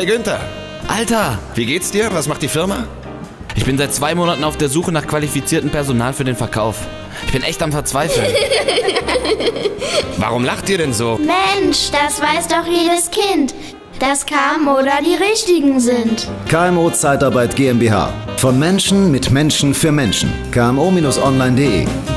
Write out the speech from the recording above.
Hi Günther. Alter, Wie geht's dir? Was macht die Firma? ich bin seit 2 Monaten auf der Suche nach qualifiziertem Personal für den Verkauf. Ich bin echt am Verzweifeln. Warum lacht ihr denn so? Mensch, das weiß doch jedes Kind, dass KMO da die Richtigen sind. KMO Zeitarbeit GmbH. Von Menschen mit Menschen für Menschen. KMO-online.de